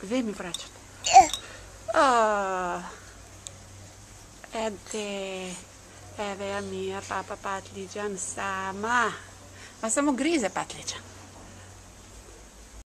Вие ми врачат. Evo ja Mija, papa Patliđan sama. Ma samo grize Patliđan.